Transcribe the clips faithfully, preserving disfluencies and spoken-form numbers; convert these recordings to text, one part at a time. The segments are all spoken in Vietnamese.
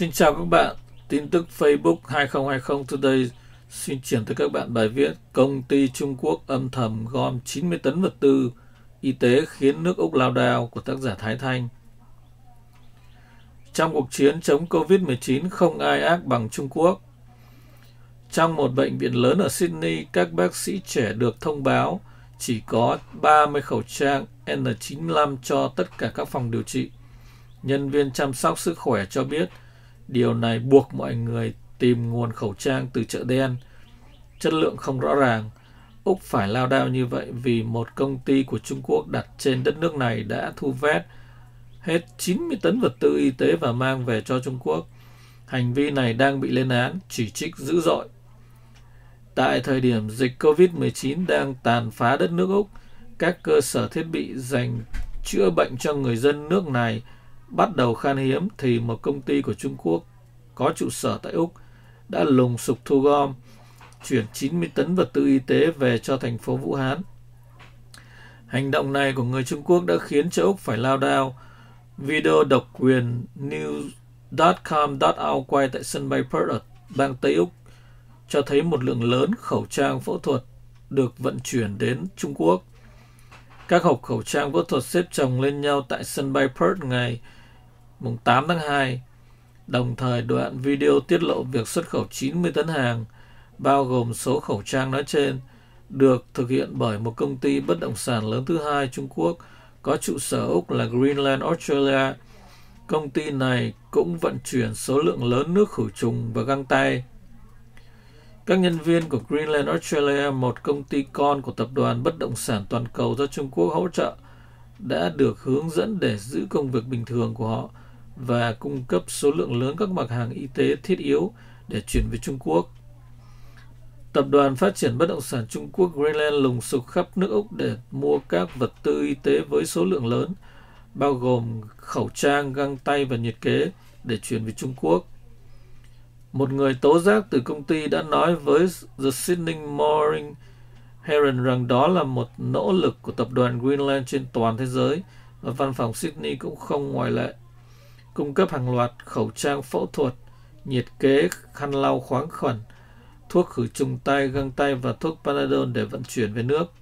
Xin chào các bạn, tin tức Facebook hai không hai không Today xin chuyển tới các bạn bài viết Công ty Trung Quốc âm thầm gom chín mươi tấn vật tư y tế khiến nước Úc lao đao của tác giả Thái Thanh. Trong cuộc chiến chống Covid mười chín không ai ác bằng Trung Quốc. Trong một bệnh viện lớn ở Sydney, các bác sĩ trẻ được thông báo chỉ có ba mươi khẩu trang N chín mươi lăm cho tất cả các phòng điều trị. Nhân viên chăm sóc sức khỏe cho biết điều này buộc mọi người tìm nguồn khẩu trang từ chợ đen. Chất lượng không rõ ràng. Úc phải lao đao như vậy vì một công ty của Trung Quốc đặt trên đất nước này đã thu vét hết chín mươi tấn vật tư y tế và mang về cho Trung Quốc. Hành vi này đang bị lên án, chỉ trích dữ dội. Tại thời điểm dịch Covid mười chín đang tàn phá đất nước Úc, các cơ sở thiết bị dành chữa bệnh cho người dân nước này bắt đầu khan hiếm thì một công ty của Trung Quốc có trụ sở tại Úc đã lùng sục thu gom, chuyển chín mươi tấn vật tư y tế về cho thành phố Vũ Hán. Hành động này của người Trung Quốc đã khiến cho Úc phải lao đao. Video độc quyền news chấm com chấm a u quay tại sân bay Perth ở bang Tây Úc cho thấy một lượng lớn khẩu trang phẫu thuật được vận chuyển đến Trung Quốc. Các hộp khẩu trang phẫu thuật xếp chồng lên nhau tại sân bay Perth ngày tám tháng hai. Đồng thời, đoạn video tiết lộ việc xuất khẩu chín mươi tấn hàng, bao gồm số khẩu trang nói trên, được thực hiện bởi một công ty bất động sản lớn thứ hai Trung Quốc có trụ sở Úc là Greenland Australia. Công ty này cũng vận chuyển số lượng lớn nước khử trùng và găng tay. Các nhân viên của Greenland Australia, một công ty con của tập đoàn bất động sản toàn cầu do Trung Quốc hỗ trợ, đã được hướng dẫn để giữ công việc bình thường của họ và cung cấp số lượng lớn các mặt hàng y tế thiết yếu để chuyển về Trung Quốc. Tập đoàn phát triển bất động sản Trung Quốc Greenland lùng sục khắp nước Úc để mua các vật tư y tế với số lượng lớn, bao gồm khẩu trang, găng tay và nhiệt kế để chuyển về Trung Quốc. Một người tố giác từ công ty đã nói với The Sydney Morning Herald rằng đó là một nỗ lực của tập đoàn Greenland trên toàn thế giới và văn phòng Sydney cũng không ngoại lệ, cung cấp hàng loạt khẩu trang phẫu thuật, nhiệt kế, khăn lau khoáng khuẩn, thuốc khử trùng tay, găng tay và thuốc Panadol để vận chuyển về nước.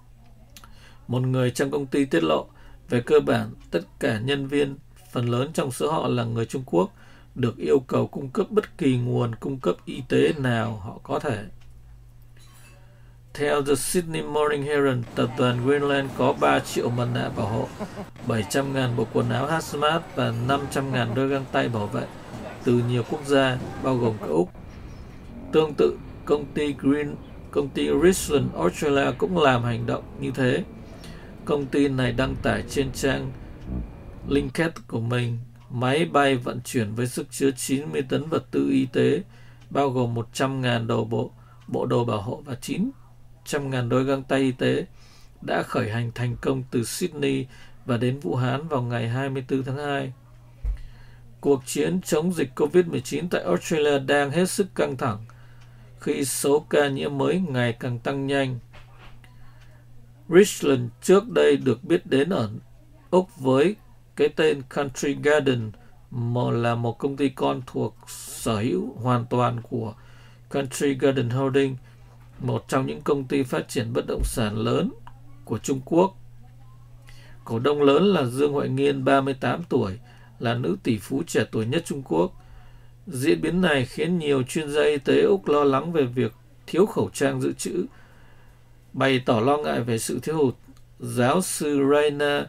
Một người trong công ty tiết lộ, về cơ bản, tất cả nhân viên, phần lớn trong số họ là người Trung Quốc, được yêu cầu cung cấp bất kỳ nguồn cung cấp y tế nào họ có thể. Theo The Sydney Morning Herald, tập đoàn Greenland có ba triệu mặt nạ bảo hộ, bảy trăm nghìn bộ quần áo hazmat và năm trăm nghìn đôi găng tay bảo vệ từ nhiều quốc gia, bao gồm cả Úc. Tương tự, công ty Green, công ty Richland Australia cũng làm hành động như thế. Công ty này đăng tải trên trang LinkedIn của mình máy bay vận chuyển với sức chứa chín mươi tấn vật tư y tế, bao gồm một trăm nghìn đồ bộ, bộ đồ bảo hộ và chín trăm nghìn đôi găng tay y tế, đã khởi hành thành công từ Sydney và đến Vũ Hán vào ngày hai mươi tư tháng hai. Cuộc chiến chống dịch Covid mười chín tại Australia đang hết sức căng thẳng khi số ca nhiễm mới ngày càng tăng nhanh. Richland trước đây được biết đến ở Úc với cái tên Country Garden, mà là một công ty con thuộc sở hữu hoàn toàn của Country Garden Holdings, một trong những công ty phát triển bất động sản lớn của Trung Quốc. Cổ đông lớn là Dương Huệ Nghiên, ba mươi tám tuổi, là nữ tỷ phú trẻ tuổi nhất Trung Quốc. Diễn biến này khiến nhiều chuyên gia y tế Úc lo lắng về việc thiếu khẩu trang dự trữ. Bày tỏ lo ngại về sự thiếu hụt, giáo sư Raina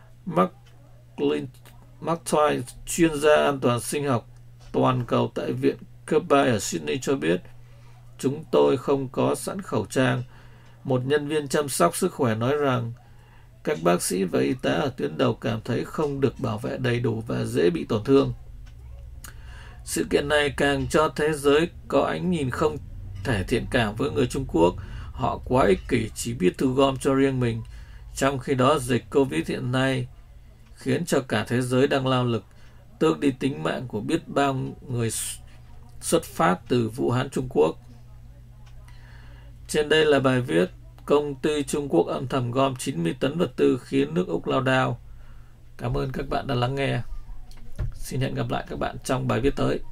McToy, chuyên gia an toàn sinh học toàn cầu tại Viện Kirby ở Sydney cho biết, chúng tôi không có sẵn khẩu trang. Một nhân viên chăm sóc sức khỏe nói rằng các bác sĩ và y tá ở tuyến đầu cảm thấy không được bảo vệ đầy đủ và dễ bị tổn thương. Sự kiện này càng cho thế giới có ánh nhìn không thể thiện cảm với người Trung Quốc. Họ quá ích kỷ, chỉ biết thu gom cho riêng mình. Trong khi đó, dịch Covid hiện nay khiến cho cả thế giới đang lao lực, tước đi tính mạng của biết bao người xuất phát từ Vũ Hán, Trung Quốc. Trên đây là bài viết Công ty Trung Quốc âm thầm gom chín mươi tấn vật tư khiến nước Úc lao đao. Cảm ơn các bạn đã lắng nghe. Xin Xin hẹn gặp lại các bạn trong bài viết tới.